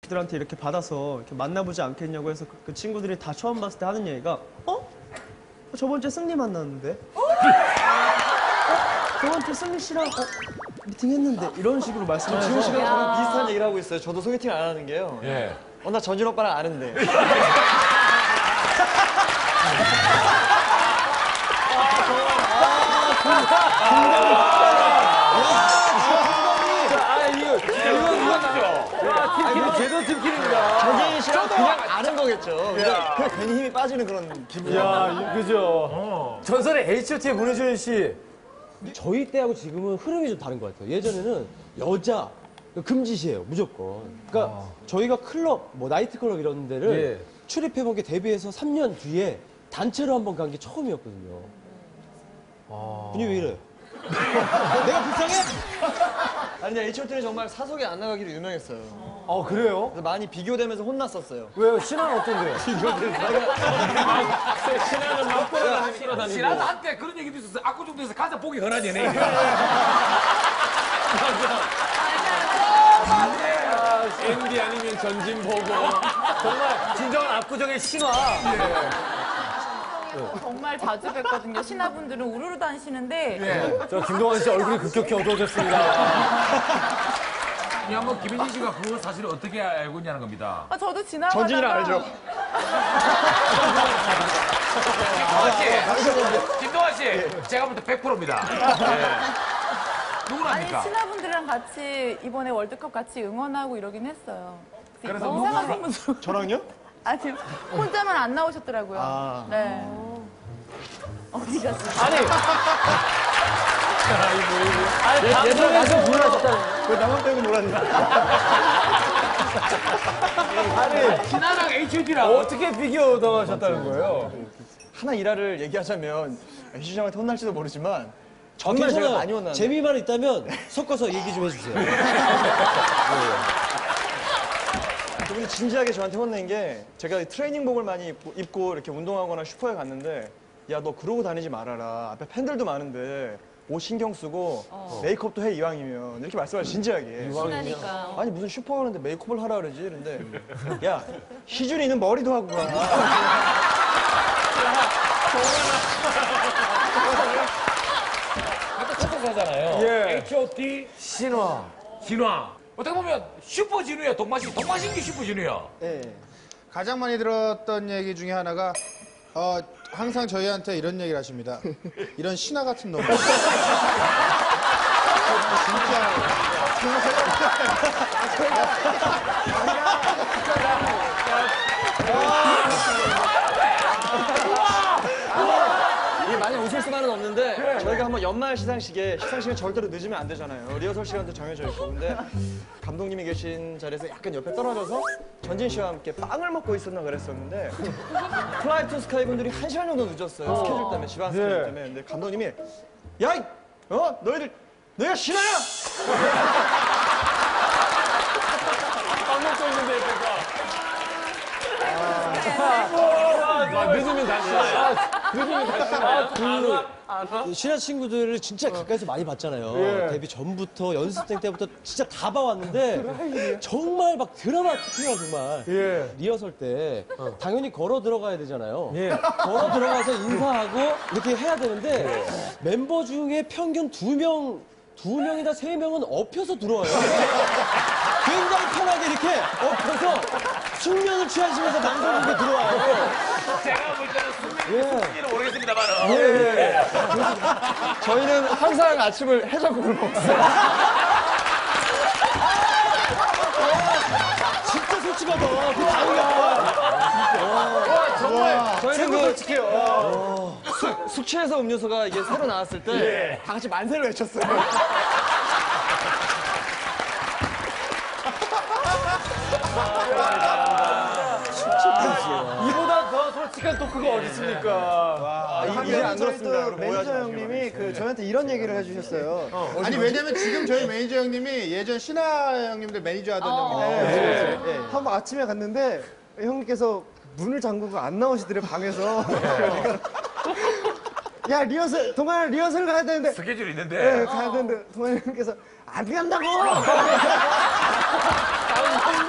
들한테 이렇게 받아서 이렇게 만나보지 않겠냐고 해서 그 친구들이 다 처음 봤을 때 하는 얘기가 저번 주에 승리 만났는데? 저번 주에 승리 씨랑 미팅했는데? 이런 식으로 말씀을 지훈 해서 씨가 저랑 비슷한 얘기를 하고 있어요. 저도 소개팅 안 하는 게요. 예. 나 전진 오빠랑 아는데. 제도 팀킬입니다. 전진 씨랑 그냥 아는 거겠죠. 그냥 괜히 힘이 빠지는 그런 기분이야. 야, 그죠. 전설의 H.O.T의 문혜준 씨. 저희 때하고 지금은 흐름이 좀 다른 것 같아요. 예전에는 여자 금지시해요, 무조건. 그러니까 저희가 클럽, 뭐 나이트클럽 이런 데를 출입해본 게 데뷔해서 3년 뒤에 단체로 한번 간 게 처음이었거든요. 분위기 왜 이래? 내가 불쌍해? 아니, 근데 H.O.T는 정말 사석에 안 나가기로 유명했어요. 그래요? 그래서 많이 비교되면서 혼났었어요. 왜요? 신화는 어떤데요? 신하도 한때 그런 얘기도 있었어요. 압구정도에서 가서 보기 흔한 연예인. MD 아니면 전진 보고. 정말 진정한 압구정의 신화. 정말 자주 뵀거든요. 신하분들은 우르르 다니시는데 저 김동완 씨 얼굴이 급격히 어두워졌습니다. 한번 김현진 씨가 그거 사실을 어떻게 알고 있냐는 겁니다. 저도 지나가다가 전진이랑 알죠? 김동완 씨, 제가 볼 때 100%입니다. 아니 누구랍니까? 신하분들이랑 같이 이번에 월드컵 같이 응원하고 이러긴 했어요. 그래서 이상하신 분들 저랑요? 아니 혼자만 안 나오셨더라고요. 네. 어디 갔어요? 예전에 가서 놀라셨잖아요. 왜 나만 빼고 놀았냐? 신하랑 H.O.T랑 어떻게 비교 당하셨다는 거예요? 하나 일화를 얘기하자면 희준 형한테 혼날지도 모르지만 정말 제가 많이 혼났는데 재미만 있다면 섞어서 얘기 좀 해주세요. 그분이 진지하게 저한테 혼낸 게 제가 트레이닝복을 많이 입고 이렇게 운동하거나 슈퍼에 갔는데 야, 너 그러고 다니지 말아라. 앞에 팬들도 많은데 옷 신경 쓰고 메이크업도 해 이왕이면 이렇게 말씀을 진지하게. 신하니까. 아니 무슨 슈퍼 가는데 메이크업을 하라 그러지? 그런데 야, 희준이는 머리도 하고 가. 잖아요. H.O.T. 신화. 진화. 어떻게 보면 슈퍼 진우야, 동마신기 슈퍼 진우야. 가장 많이 들었던 얘기 중에 하나가 항상 저희한테 이런 얘기를 하십니다. 이런 신화 같은 놈. 진짜 이게 많이 웃을 수만은 없는데 저희가 한번 연말 시상식은 절대로 늦으면 안 되잖아요. 리허설 시간도 정해져 있고. 근데 감독님이 계신 자리에서 약간 옆에 떨어져서 전진 씨와 함께 빵을 먹고 있었나 그랬었는데 플라이 투 스카이 분들이 1시간 정도 늦었어요. 스케줄 때문에, 집안 스케줄 때문에. 근데 감독님이 야, 너희가 신화야? 빵 먹고 있는데 옆에가. 늦으면 다시. 신하 친구들을 진짜 가까이서 많이 봤잖아요. 데뷔 전부터 연습생 때부터 진짜 다 봐왔는데 정말 막 드라마틱해요, 정말. 리허설 때 당연히 걸어 들어가야 되잖아요. 걸어 들어가서 인사하고 이렇게 해야 되는데 멤버 중에 평균 두 명이나 세 명은 엎혀서 들어와요. 굉장히 편하게 이렇게 엎혀서 숙면을 취하시면서 방송국에 들어와요. 제가 볼 때는 숙면인지는 모르겠습니다만. 저희는 항상 아침을 해장국을 먹었어요. 진짜 솔직하다. 그 아니야. 정말 저희는 솔직해요. 숙취해서 음료수가 이게 새로 나왔을 때 다 같이 만세를 외쳤어요. 이보다 더 솔직한 토크가 어디 있습니까? 이제 안 들었습니다. 또 매니저 형님이 저한테 이런 얘기를 해주셨어요. 아니 왜냐면 지금 저희 매니저 형님이 예전 신하 형님들 매니저 하던 형님인데 한번 아침에 갔는데 형님께서 문을 잠그고 안 나오시더래 방에서. 야 동아야 리허설 가야 되는데. 스케줄이 있는데. 가야 되는데 동아야 형님께서 안 간다고.